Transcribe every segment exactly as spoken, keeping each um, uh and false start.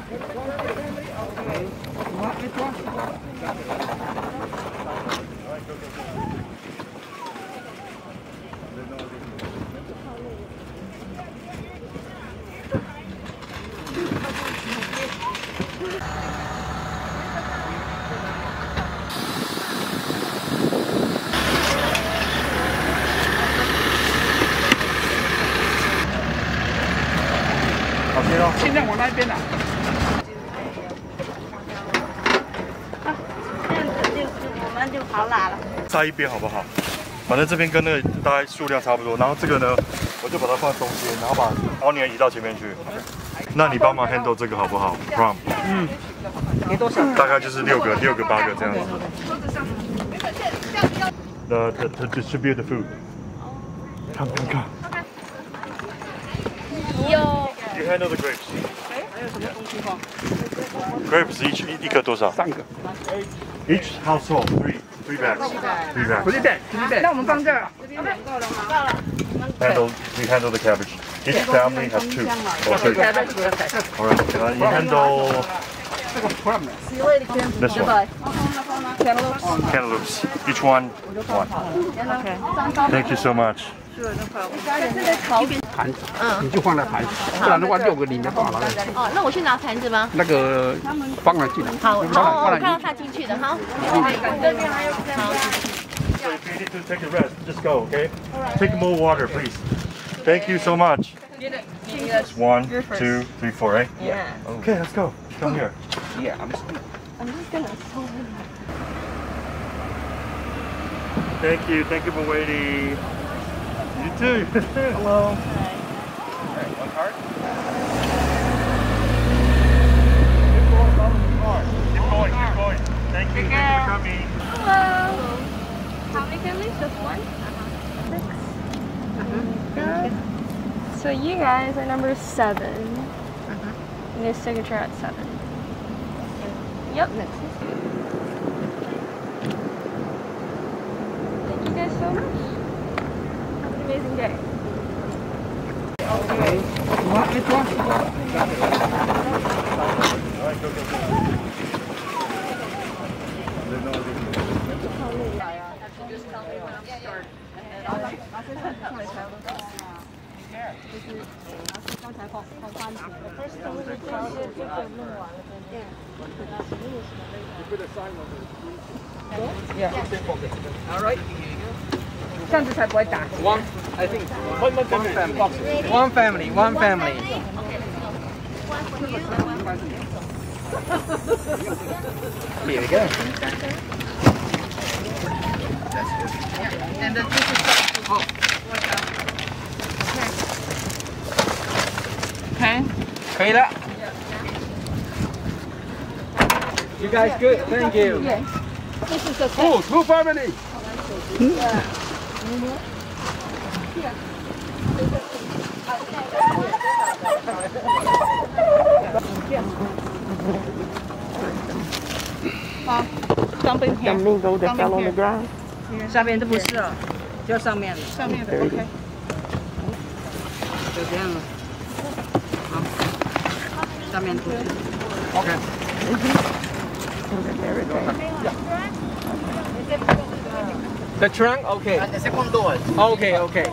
尽量往那边啦。 啊，这样子就我们就好拿了。 在一边好不好？反正这边跟那个大概数量差不多，然后这个呢，我就把它放中间，然后把 onion 移到前面去。那你帮忙 handle 这个好不好 ？Prom。 嗯。给多少？ 大概就是六个、六个、八个这样子。The the to distribute the food. Come come come. 有。 You handle the grapes. 还有什么东西吗 ？Grapes 一一颗多少？ 三个。 Each household three three bags. Three bags. 不是的，不是的。那我们放这儿。这边两个了吗？够了。 Handle we handle the cabbage. Each family has two. Okay. All right. Uh, you handle. 这个 prom. This one. Cantaloupes. Each one one. Thank you so much. 盘子，你就放在盘子，不然的话六个里面放了。 哦，那我去拿盘子吗？ 那个放了进来。 好，好，我看到他进去的，好。这边还有这样。 So if you need to take a rest, just go, okay? Take more water, please. Thank you so much. One, two, three, four, right? Yeah. Okay, let's go. Come here. Yeah, I'm. I'm just gonna. Thank you. Thank you for waiting. You too. Hello. Alright, one card. Keep going, keep going. Thank you. Thank you for coming. Hello. How many families? Just one? Six. Uh-huh. So you guys are number seven. Uh-huh. And your signature at seven. Yep. Next. Thank you guys so much. Have an amazing day. Okay. What? Which one? Alright, go, go, go. Just tell me when I'm starting. 就是老师刚才放放番茄的 first thing 就是这些这个弄完了对 Yeah. All right. 这样子才不会打。One, I think. One family. One family. One family. Here we go. And then this is oh. Okay. 可以了。You guys good? Thank you. Yes. This is the Oh, two family. Yeah. 好，当兵片。 Something go that fell on the ground. 下面都不是了，就上面的。上面的 OK。就这样了。好，下面不是。 OK。 The trunk, okay. And the second door. Okay, okay.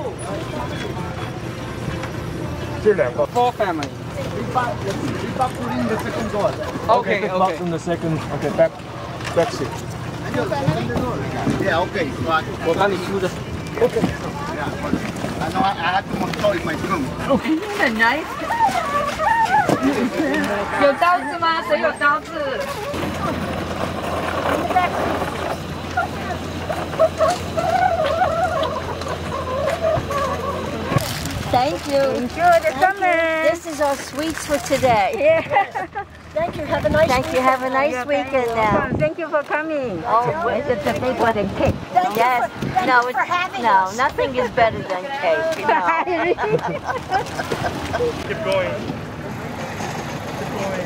这两个 Four family. We back in the second door. Okay, okay. in the second. Okay, back, back seat. Yeah, okay. But 我帮你出的。 Okay. yeah, but I know I, I have to control my room. 很 nice。有刀子吗？谁有刀子？ Thank you. Enjoy the summer. This is our sweets for today. Yeah. Thank you. Have a nice Thank you. Have a nice Yeah, weekend now. Thank you for coming. Oh, Is it the big one and cake? Thank yes. You for, thank no, you for having no, us. Nothing is better than cake. No. Keep going. Keep going.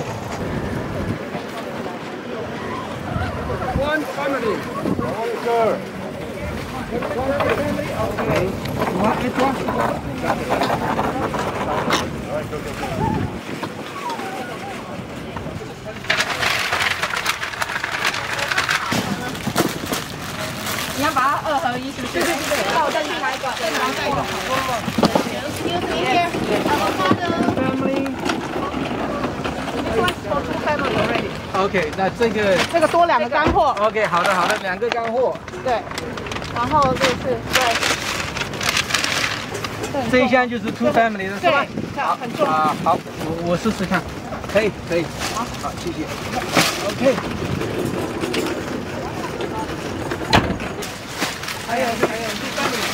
One family. One, sir. Okay. What? Which one? Alright, go, go, go. 把它二合一，是不是？对对对。那我再去拿一个，再拿一个。Excuse me here. Family. Two family already. OK， 那这个这个多两个干货。 OK， 好的好的，两个干货。 对。然后这是对。 这一箱就是 two family 的是吧？ 对，很重。 啊，好，我我试试看，可以可以。好，好，谢谢。OK。还有还有 two family。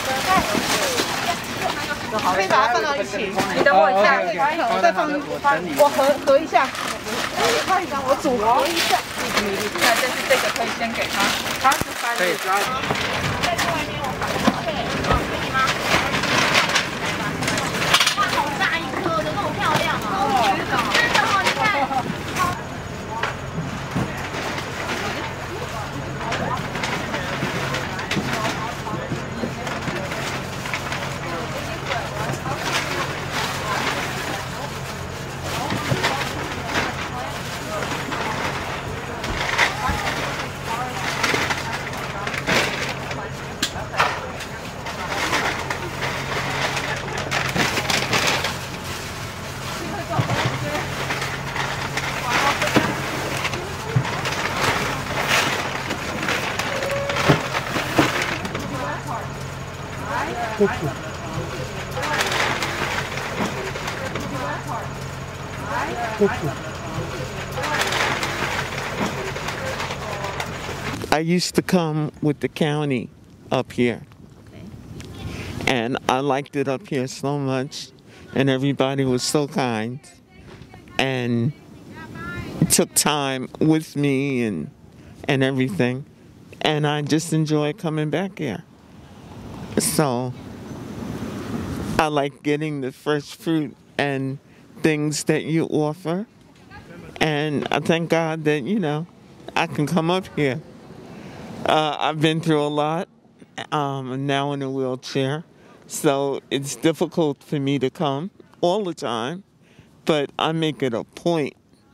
可以把它放到一起。 你等我一下， 我再放，我合合一下。看一下，我组合一下。 那就是这个可以先给他，他是翻译。 在外面我放。可以吗？哇，好大一颗的，那么漂亮啊！真的哦，你看。 I used to come with the county up here. And I liked it up here so much. And everybody was so kind. And took time with me and and everything. And I just enjoy coming back here. So I like getting the fresh fruit and things that you offer. And I thank God that, you know, I can come up here. Uh, I've been through a lot. Um, I'm now in a wheelchair. So it's difficult for me to come all the time. But I make it a point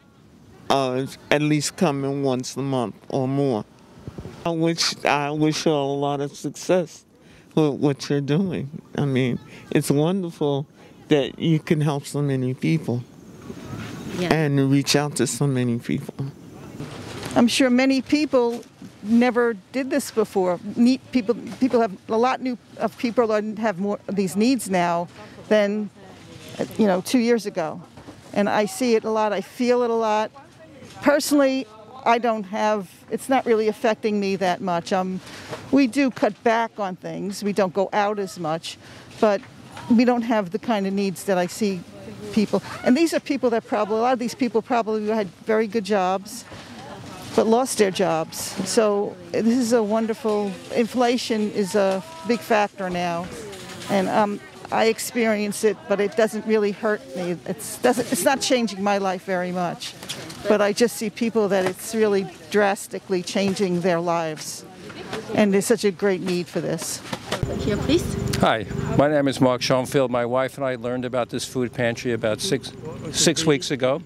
of at least coming once a month or more. I wish, I wish you all a lot of success with what you're doing. I mean, it's wonderful that you can help so many people. Yeah. And reach out to so many people. I'm sure many people never did this before. Need people, people have a lot new of people that have more of these needs now than, you know, two years ago. And I see it a lot. I feel it a lot. Personally, I don't have. It's not really affecting me that much. Um, we do cut back on things. We don't go out as much, but we don't have the kind of needs that I see people. And these are people that probably, a lot of these people probably had very good jobs, but lost their jobs. So this is a wonderful, inflation is a big factor now. And um, I experience it, but it doesn't really hurt me. It's, doesn't, it's not changing my life very much. But I just see people that it's really drastically changing their lives. And there's such a great need for this. Here, please. Hi, my name is Mark Schoenfield. My wife and I learned about this food pantry about six, six weeks ago.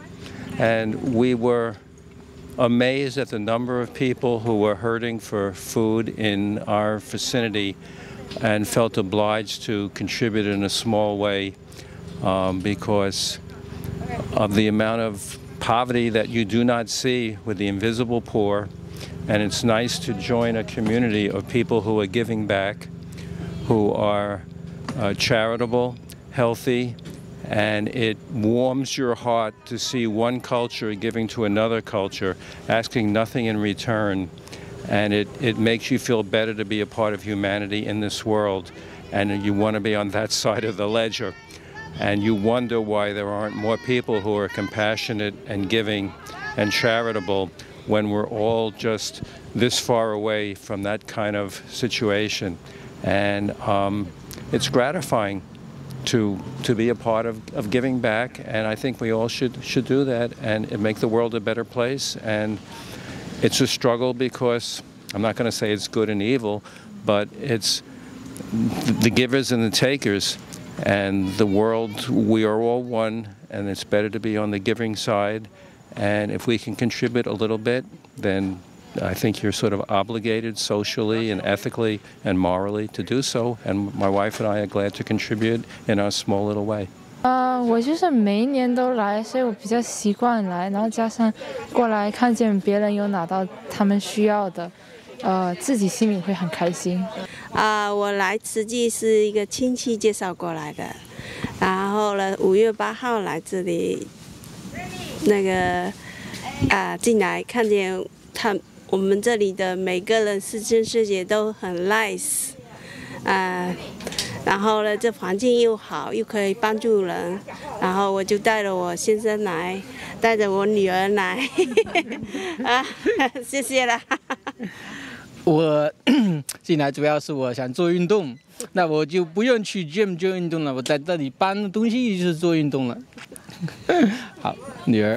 And we were amazed at the number of people who were hurting for food in our vicinity and felt obliged to contribute in a small way um, because of the amount of poverty that you do not see with the invisible poor. And it's nice to join a community of people who are giving back, who are uh, charitable, healthy, and it warms your heart to see one culture giving to another culture, asking nothing in return. And it, it makes you feel better to be a part of humanity in this world, and you want to be on that side of the ledger. And you wonder why there aren't more people who are compassionate and giving and charitable when we're all just this far away from that kind of situation. And um, it's gratifying to to be a part of, of giving back, and I think we all should should do that and make the world a better place. And it's a struggle because I'm not going to say it's good and evil, but it's the givers and the takers. And the world, we are all one, and it's better to be on the giving side. And if we can contribute a little bit, then I think you're sort of obligated socially and ethically and morally to do so, and my wife and I are glad to contribute in our small little way. 呃，我就是每一年都来，所以我比较习惯来，然后加上过来看见别人有拿到他们需要的，呃，自己心里会很开心。 啊、呃，我来慈济是一个亲戚介绍过来的，然后呢，五月八号来这里，那个啊进来看见他我们这里的每个人师兄师姐都很 nice， 啊、呃。 然后呢，这环境又好，又可以帮助人，然后我就带着我先生来，带着我女儿来，啊，谢谢啦。 我进来主要是我想做运动，那我就不用去 gym 做运动了，我在这里搬东西就是做运动了。好，女儿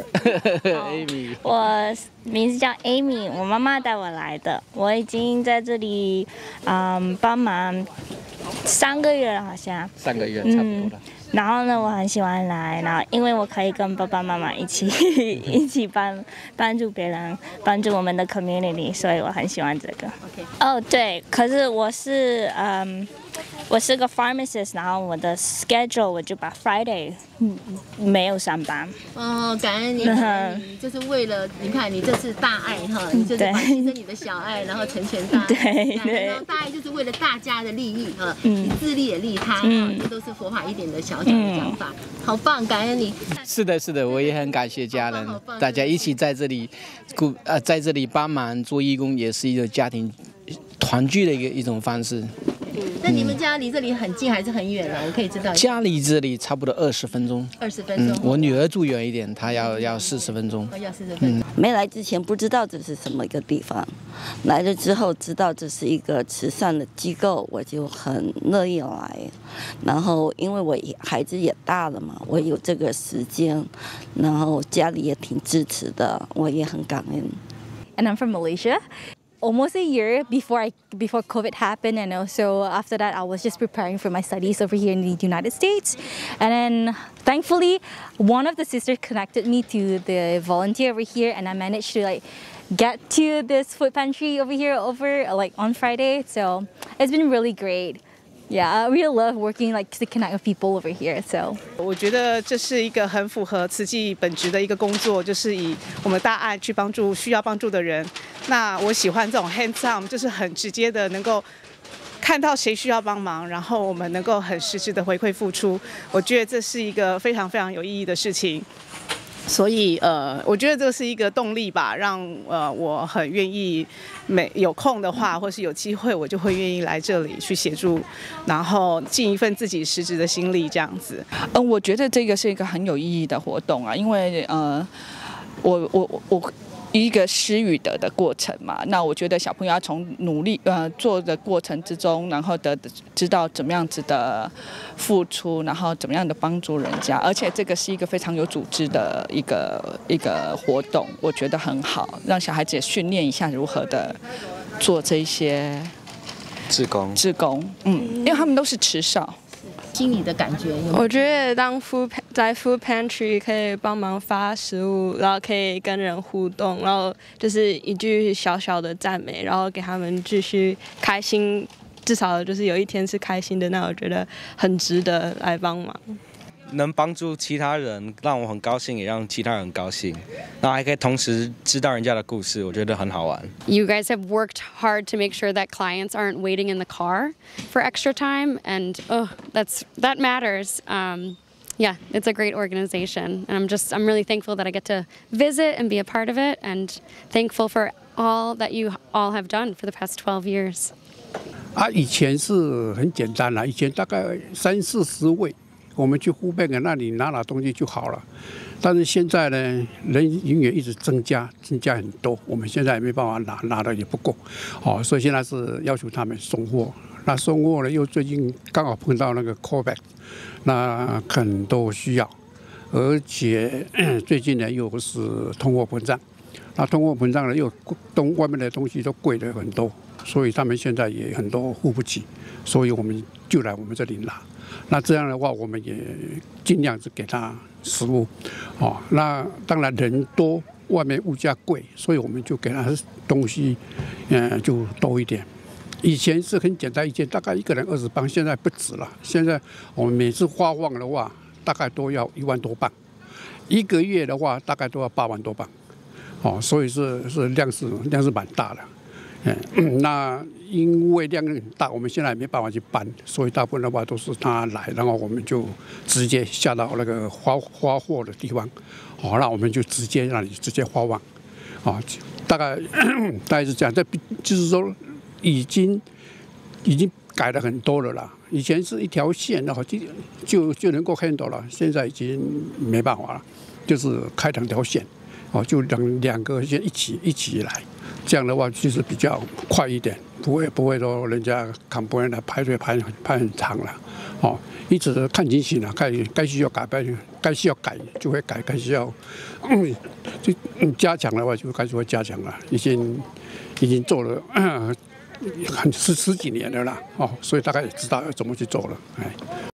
，Amy。 我名字叫 Amy， 我妈妈带我来的，我已经在这里，嗯，帮忙。 三个月了，好像。 三个月差不多了。 嗯、然后呢，我很喜欢来，然后因为我可以跟爸爸妈妈一起一起帮帮助别人，帮助我们的 community， 所以我很喜欢这个。哦， okay. 对，可是我是嗯，我是个 pharmacist， 然后我的 schedule 我就把 Friday 没有上班。 哦，感恩你，感恩你，就是为了你看你这是大爱哈，你就是把牺牲你的小爱，然后成全大爱。 对对。 然后大爱就是为了大家的利益哈，你自利也利他哈，这都是佛法一点的小小的讲法，好棒，感恩你。 是的，是的，我也很感谢家人，大家一起在这里，故呃在这里帮忙做义工，也是一个家庭团聚的一个一种方式。 那你们家离这里很近还是很远呢？我可以知道。 家离这里差不多二十分钟。 二十分钟。 嗯，我女儿住远一点，她要要四十分钟。 要四十分钟。 没来之前不知道这是什么一个地方，来了之后知道这是一个慈善的机构，我就很乐意来。然后因为我孩子也大了嘛，我有这个时间，然后家里也挺支持的，我也很感恩。 And I'm from Malaysia. Almost a year before I before COVID happened, and also after that, I was just preparing for my studies over here in the United States, and then thankfully, one of the sisters connected me to the volunteer over here, and I managed to like get to this food pantry over here over like on Friday. So it's been really great. Yeah, I really love working like to connect with people over here. So 我觉得这是一个很符合慈济本职的一个工作，就是以我们大爱去帮助需要帮助的人。那我喜欢这种 hands on， 就是很直接的能够看到谁需要帮忙，然后我们能够很实质的回馈付出。我觉得这是一个非常非常有意义的事情。所以呃，我觉得这是一个动力吧，让呃我很愿意，每有空的话，或是有机会，我就会愿意来这里去协助，然后尽一份自己实质的心力，这样子。 嗯，我觉得这个是一个很有意义的活动啊，因为呃，我我我。一个施与得的过程嘛，那我觉得小朋友要从努力呃做的过程之中，然后得知道怎么样子的付出，然后怎么样的帮助人家，而且这个是一个非常有组织的一个一个活动，我觉得很好，让小孩子也训练一下如何的做这些志工志工，嗯，因为他们都是慈少。 心里的感觉有没有？ 我觉得当 food 在 food pantry 可以帮忙发食物，然后可以跟人互动，然后就是一句小小的赞美，然后给他们继续开心，至少就是有一天是开心的，那我觉得很值得来帮忙。 能帮助其他人，让我很高兴，也让其他人高兴，然后还可以同时知道人家的故事，我觉得很好玩。 You guys have worked hard to make sure that clients aren't waiting in the car for extra time, and oh, that's that matters. Um, yeah, it's a great organization, and I'm just I'm really thankful that I get to visit and be a part of it, and thankful for all that you all have done for the past twelve years. 啊，以前是很简单啦，以前大概三四十位。我们去湖北那里拿拿东西就好了，但是现在呢，人永远一直增加，增加很多，我们现在也没办法拿，拿的也不够，哦，所以现在是要求他们送货。那送货呢，又最近刚好碰到那个 COVID， 那很多需要，而且最近呢又是通货膨胀，那通货膨胀呢又东外面的东西都贵了很多，所以他们现在也很多付不起，所以我们就来我们这里拿。那这样的话，我们也尽量是给他食物，哦，那当然人多外面物价贵，所以我们就给他东西，嗯，就多一点。以前是很简单，以前大概一个人二十磅，现在不止了。现在我们每次发放的话，大概都要一万多磅，一个月的话大概都要八万多磅，哦，所以是是量是量是蛮大的。嗯，那因为量很大，我们现在没办法去搬，所以大部分的话都是他来，然后我们就直接下到那个发发货的地方，哦，那我们就直接让你直接发放，哦，大概大概是这样。这就是说。已经已经改了很多了啦，以前是一条线的话就就就能够 handle 了，现在已经没办法了，就是开两条线，哦，就两两个线一起一起来，这样的话就是比较快一点，不会不会说人家看不完的排队排排很长了，哦，一直看情形了，该该需要改变，该需要改就会改，该需要嗯就加强的话就开始会加强了，已经已经做了。嗯很十十几年了啦，哦，所以大概也知道要怎么去做了，哎。